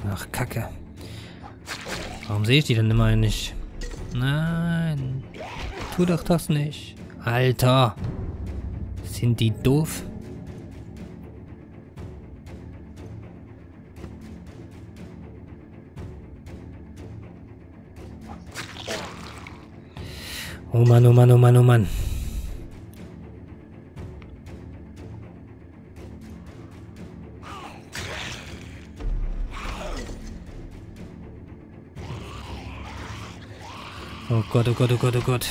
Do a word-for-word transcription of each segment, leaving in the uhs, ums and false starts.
Ach, Kacke. Warum sehe ich die denn immer nicht? Nein. Tu doch das nicht. Alter. Sind die doof? Oh Mann, oh Mann, oh Mann, oh Mann. Oh Gott, oh Gott, oh Gott, oh Gott.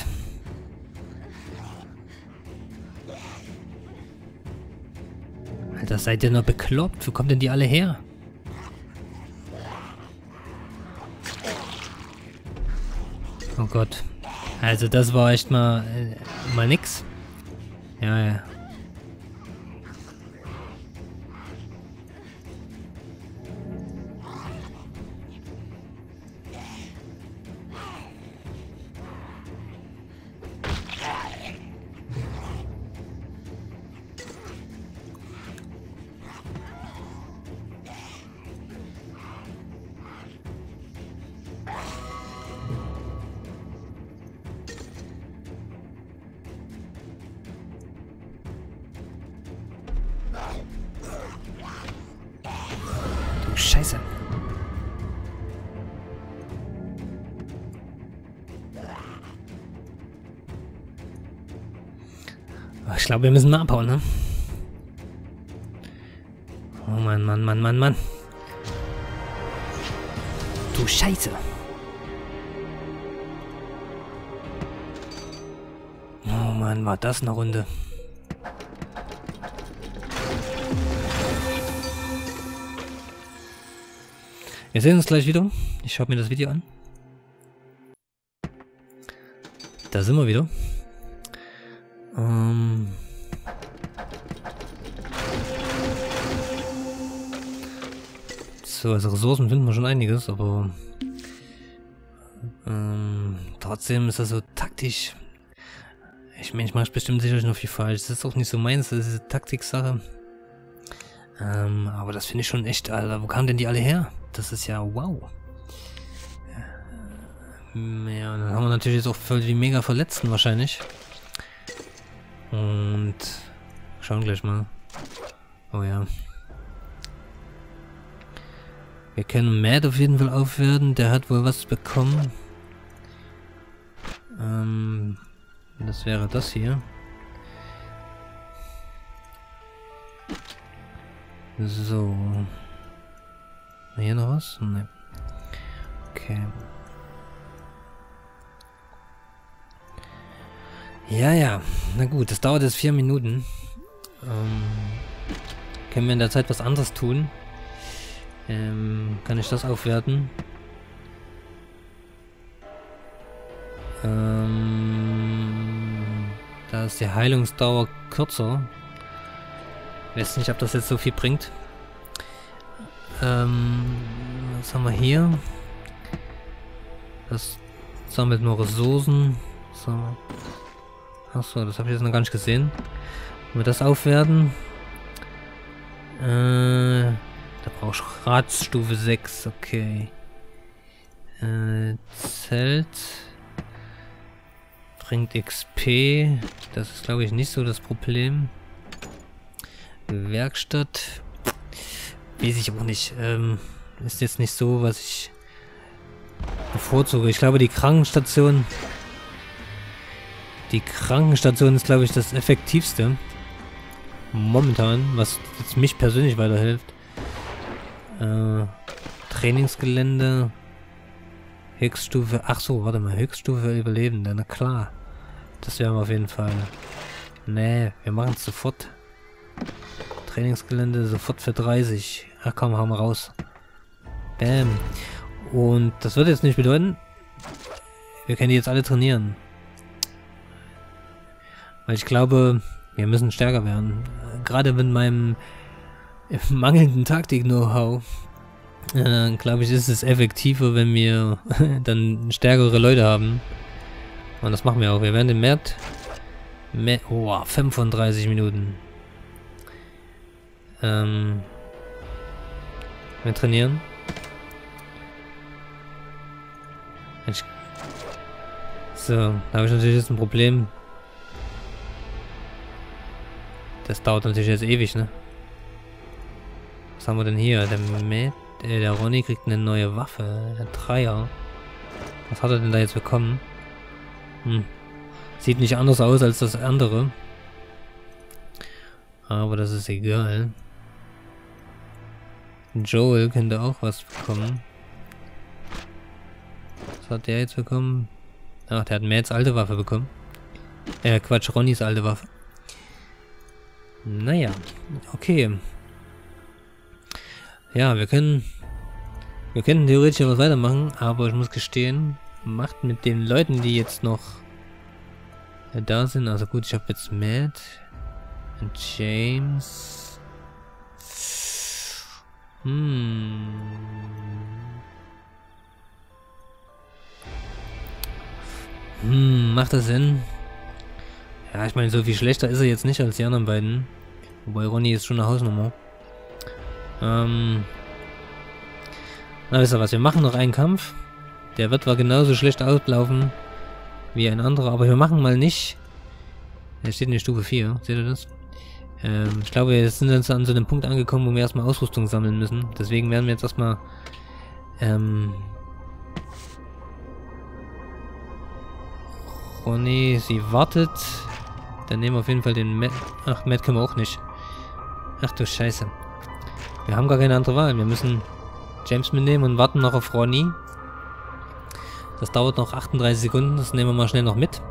Alter, seid ihr noch bekloppt? Wo kommen denn die alle her? Oh Gott. Also das war echt mal, äh, mal nix. Ja, ja. Scheiße. Ich glaube, wir müssen mal abhauen, ne? Oh Mann, Mann, Mann, Mann, Mann. Du Scheiße. Oh Mann, war das eine Runde. Wir sehen uns gleich wieder. Ich schaue mir das Video an. Da sind wir wieder. Ähm so, also Ressourcen finden wir schon einiges, aber ähm, trotzdem ist das so taktisch. Ich meine, ich mache bestimmt sicherlich noch viel falsch. Das ist auch nicht so meins, das ist eine Taktik-Sache. Ähm, aber das finde ich schon echt, Alter. Wo kamen denn die alle her? Das ist ja wow. Ja, und dann haben wir natürlich jetzt auch voll die mega Verletzten wahrscheinlich. Und schauen gleich mal. Oh ja. Wir können Matt auf jeden Fall aufwerten. Der hat wohl was bekommen. Ähm, das wäre das hier. So. Hier noch was? Ne. Okay. Ja, ja. Na gut, das dauert jetzt vier Minuten. Ähm, können wir in der Zeit was anderes tun? Ähm, kann ich das aufwerten? Ähm, da ist die Heilungsdauer kürzer. Ich weiß nicht, ob das jetzt so viel bringt. Ähm, was haben wir hier? Das sammelt nur Ressourcen. So. Achso, das habe ich jetzt noch gar nicht gesehen. Wenn wir das aufwerten. Äh, da brauche ich Ratsstufe sechs, okay. Äh, Zelt. Bringt X P. Das ist, glaube ich, nicht so das Problem. Werkstatt. Weiß ich auch nicht. Ähm, ist jetzt nicht so, was ich bevorzuge. Ich glaube, die Krankenstation... Die Krankenstation ist, glaube ich, das effektivste. Momentan, was jetzt mich persönlich weiterhilft. Äh, Trainingsgelände. Höchststufe... Ach so, warte mal. Höchststufe für Überlebende. Na klar. Das werden wir auf jeden Fall. Nee, wir machen es sofort. Trainingsgelände sofort für dreißig. Ach komm, hauen wir raus. Bam. Und das wird jetzt nicht bedeuten, wir können die jetzt alle trainieren. Weil ich glaube, wir müssen stärker werden. Gerade mit meinem mangelnden Taktik-Know-how, äh, glaube ich, ist es effektiver, wenn wir dann stärkere Leute haben. Und das machen wir auch. Wir werden den Mert... Mer oh, fünfunddreißig Minuten. Ähm... Wir trainieren. Ich so, da habe ich natürlich jetzt ein Problem. Das dauert natürlich jetzt ewig, ne? Was haben wir denn hier? Der Matt, äh, der Ronny kriegt eine neue Waffe. Der Dreier. Was hat er denn da jetzt bekommen? Hm. Sieht nicht anders aus als das andere. Aber das ist egal. Joel könnte auch was bekommen. Was hat der jetzt bekommen? Ach, der hat Matts alte Waffe bekommen. Äh, Quatsch, Ronnys alte Waffe. Naja, okay. Ja, wir können... Wir können theoretisch was weitermachen, aber ich muss gestehen, macht mit den Leuten, die jetzt noch da sind, also gut, ich habe jetzt Matt und James. Hm... Hm, macht das Sinn? Ja, ich meine, so viel schlechter ist er jetzt nicht als die anderen beiden. Wobei Ronny ist schon eine Hausnummer. Ähm. Na, wisst ihr was? Wir machen noch einen Kampf. Der wird zwar genauso schlecht auslaufen wie ein anderer, aber wir machen mal nicht. Er steht in der Stufe vier, seht ihr das? Ähm, ich glaube, wir sind jetzt an so einem Punkt angekommen, wo wir erstmal Ausrüstung sammeln müssen. Deswegen werden wir jetzt erstmal. Ähm. Ronny, sie wartet. Dann nehmen wir auf jeden Fall den Matt. Ach, Matt können wir auch nicht. Ach du Scheiße. Wir haben gar keine andere Wahl. Wir müssen James mitnehmen und warten noch auf Ronny. Das dauert noch achtunddreißig Sekunden. Das nehmen wir mal schnell noch mit.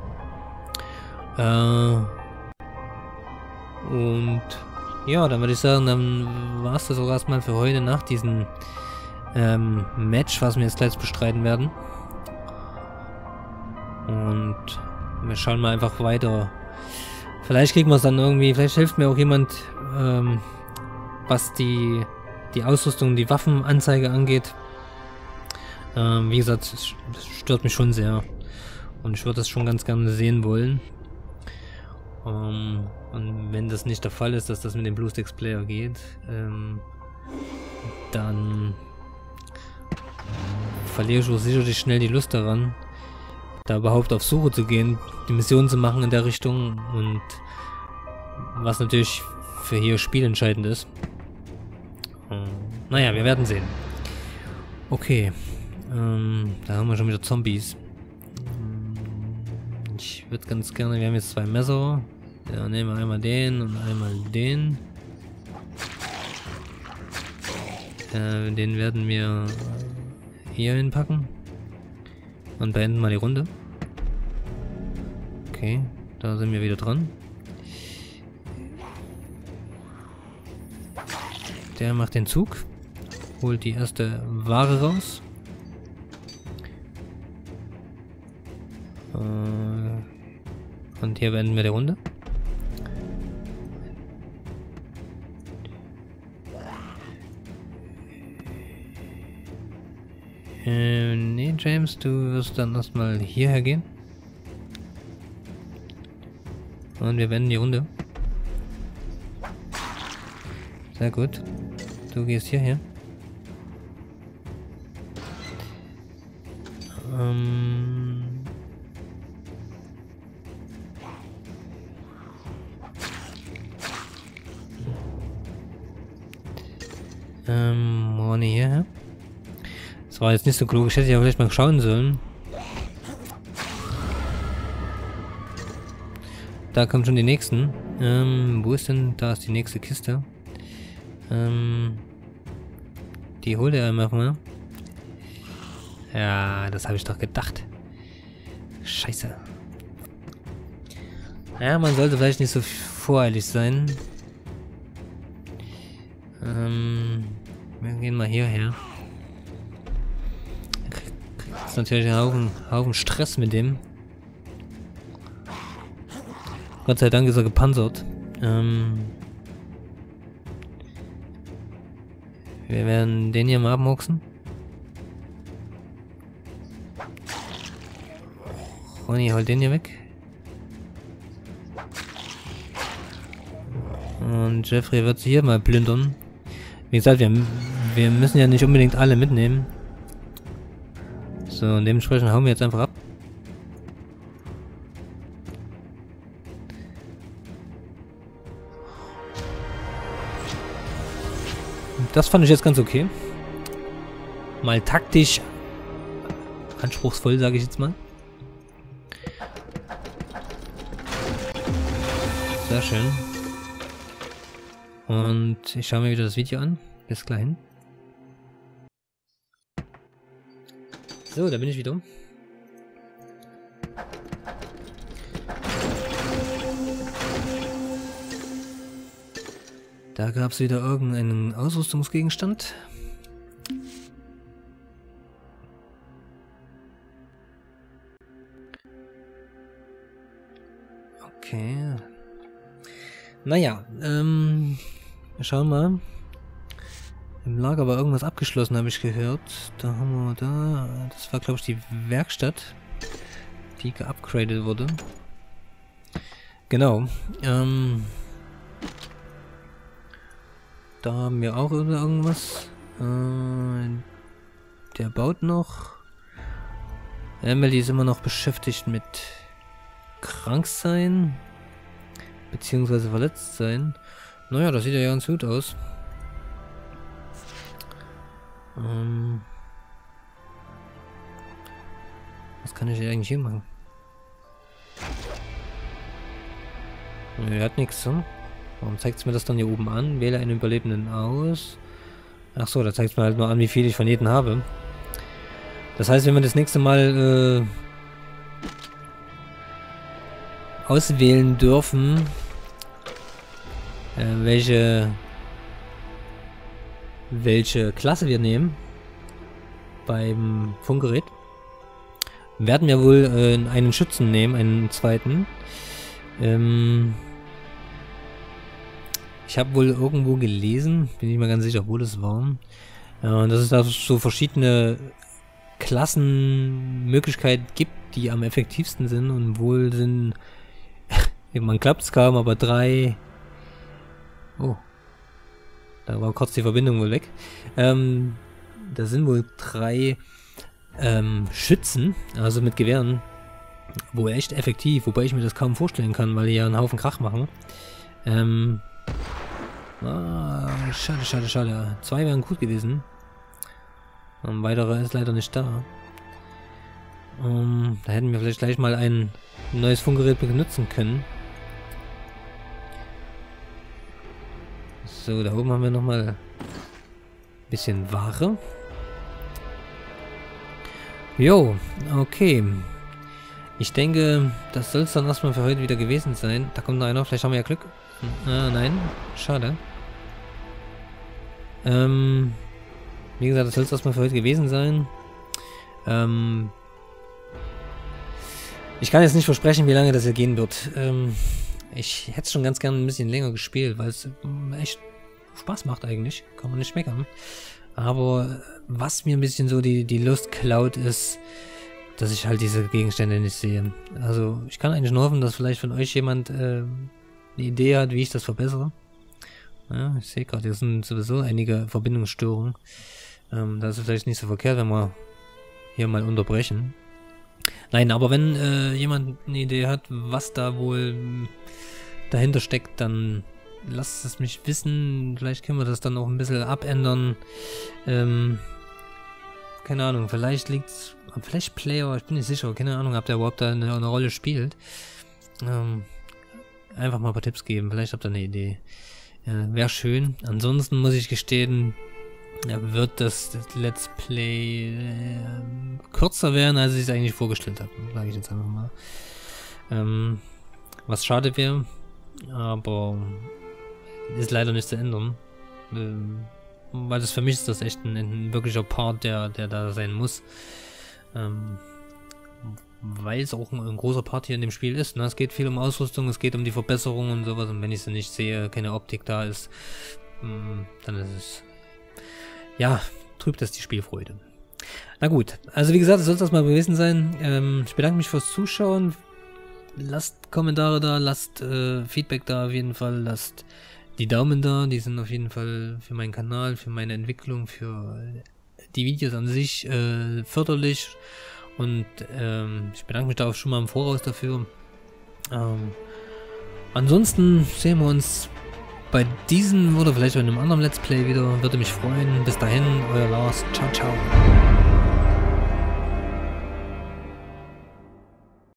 Äh. Und ja, dann würde ich sagen, dann war es das auch erstmal für heute nach diesem ähm, Match, was wir jetzt gleich bestreiten werden. Und wir schauen mal einfach weiter. Vielleicht kriegen wir es dann irgendwie, vielleicht hilft mir auch jemand, ähm, was die, die Ausrüstung, die Waffenanzeige angeht. Ähm, wie gesagt, das stört mich schon sehr. Und ich würde das schon ganz gerne sehen wollen. Ähm, und wenn das nicht der Fall ist, dass das mit dem BlueStacks Player geht, ähm, dann verliere ich auch sicherlich schnell die Lust daran, da überhaupt auf Suche zu gehen, die Missionen zu machen in der Richtung, und was natürlich für hier spielentscheidend ist. Ähm, naja, wir werden sehen. Okay, ähm, da haben wir schon wieder Zombies. Ich würde ganz gerne, wir haben jetzt zwei Messer. Ja, nehmen wir einmal den und einmal den. Äh, den werden wir hier hinpacken. Und beenden mal die Runde. Okay, da sind wir wieder dran. Der macht den Zug. Holt die erste Ware raus. Äh, und hier beenden wir die Runde. Äh, nee, James, du wirst dann erstmal hierher gehen. Und wir beenden die Runde. Sehr gut. Du gehst hierher. Ähm... Ähm, Ronny hierher. Das war jetzt nicht so klug. Ich hätte ja vielleicht mal schauen sollen. Da kommen schon die nächsten. Ähm, wo ist denn? Da ist die nächste Kiste. Ähm, die holt er einfach mal. Ja, das habe ich doch gedacht. Scheiße. Ja, man sollte vielleicht nicht so voreilig sein. Ähm, wir gehen mal hierher. Das ist natürlich ein Haufen, Haufen Stress mit dem. Gott sei Dank ist er gepanzert. Ähm, wir werden den hier mal abmuchsen. Ronny, holt den hier weg. Und Jeffrey wird sie hier mal plündern. Wie gesagt, wir, wir müssen ja nicht unbedingt alle mitnehmen. So, und dementsprechend hauen wir jetzt einfach ab. Das fand ich jetzt ganz okay. Mal taktisch anspruchsvoll, sage ich jetzt mal. Sehr schön. Und ich schaue mir wieder das Video an. Bis gleich. So, da bin ich wieder. Da gab es wieder irgendeinen Ausrüstungsgegenstand. Okay. Naja, ähm, wir schauen mal. Im Lager war irgendwas abgeschlossen, habe ich gehört. Da haben wir da, das war glaube ich die Werkstatt, die geupgradet wurde. Genau, ähm, da haben wir auch irgendwas. Äh, der baut noch. Emily ist immer noch beschäftigt mit krank sein. Beziehungsweise verletzt sein. Naja, das sieht ja ganz gut aus. Ähm, was kann ich hier eigentlich hier machen? Er hat nichts, hm? Warum zeigt es mir das dann hier oben an? Wähle einen Überlebenden aus. Ach so, da zeigt es mir halt nur an, wie viel ich von jedem habe. Das heißt, wenn wir das nächste Mal äh, auswählen dürfen, äh, welche welche Klasse wir nehmen beim Funkgerät, werden wir wohl äh, einen Schützen nehmen, einen zweiten. Ähm, ich habe wohl irgendwo gelesen, bin ich mir ganz sicher, wo das war, äh, dass es da so verschiedene Klassenmöglichkeiten gibt, die am effektivsten sind, und wohl sind man klappt es kaum, aber drei... Oh. Da war kurz die Verbindung wohl weg. Ähm, da sind wohl drei ähm, Schützen, also mit Gewehren, wohl echt effektiv, wobei ich mir das kaum vorstellen kann, weil die ja einen Haufen Krach machen. Ähm, ah, schade, schade, schade. Zwei wären gut gewesen. Ein weiterer ist leider nicht da. Um, da hätten wir vielleicht gleich mal ein neues Funkgerät benutzen können. So, da oben haben wir nochmal ein bisschen Ware. Jo, okay. Ich denke, das soll es dann erstmal für heute wieder gewesen sein. Da kommt noch einer, vielleicht haben wir ja Glück. Ah, nein, schade. Ähm, wie gesagt, das soll es erstmal für heute gewesen sein. Ähm, ich kann jetzt nicht versprechen, wie lange das hier gehen wird. Ähm, ich hätte es schon ganz gerne ein bisschen länger gespielt, weil es echt Spaß macht eigentlich. Kann man nicht meckern. Aber was mir ein bisschen so die, die Lust klaut, ist, dass ich halt diese Gegenstände nicht sehe. Also ich kann eigentlich nur hoffen, dass vielleicht von euch jemand äh, eine Idee hat, wie ich das verbessere. Ja, ich sehe gerade, hier sind sowieso einige Verbindungsstörungen. Ähm, das ist vielleicht nicht so verkehrt, wenn wir hier mal unterbrechen. Nein, aber wenn äh, jemand eine Idee hat, was da wohl dahinter steckt, dann lasst es mich wissen. Vielleicht können wir das dann auch ein bisschen abändern. Ähm, keine Ahnung, vielleicht liegt's am Flash Player, ich bin nicht sicher, keine Ahnung, ob der überhaupt da eine, eine Rolle spielt. Ähm, einfach mal ein paar Tipps geben, vielleicht habt ihr eine Idee. Äh, Wäre schön. Ansonsten muss ich gestehen, ja, wird das, das Let's Play äh, kürzer werden, als ich es eigentlich vorgestellt habe, sage ich jetzt einfach mal. Ähm, was schade wäre, aber ist leider nicht zu ändern. Ähm, weil das für mich ist das echt ein, ein wirklicher Part, der, der da sein muss. Ähm, weil es auch ein, ein großer Part hier in dem Spiel ist. Ne? Es geht viel um Ausrüstung, es geht um die Verbesserung und sowas. Und wenn ich sie nicht sehe, keine Optik da ist, mh, dann ist es... Ja, trübt das die Spielfreude. Na gut, also wie gesagt, das soll das mal gewesen sein. Ähm, ich bedanke mich fürs Zuschauen. Lasst Kommentare da, lasst äh, Feedback da auf jeden Fall, lasst die Daumen da, die sind auf jeden Fall für meinen Kanal, für meine Entwicklung, für die Videos an sich äh, förderlich und ähm, ich bedanke mich da auch schon mal im Voraus dafür. Ähm, ansonsten sehen wir uns bei diesem oder vielleicht bei einem anderen Let's Play wieder. Würde mich freuen. Bis dahin, euer Lars. Ciao, ciao.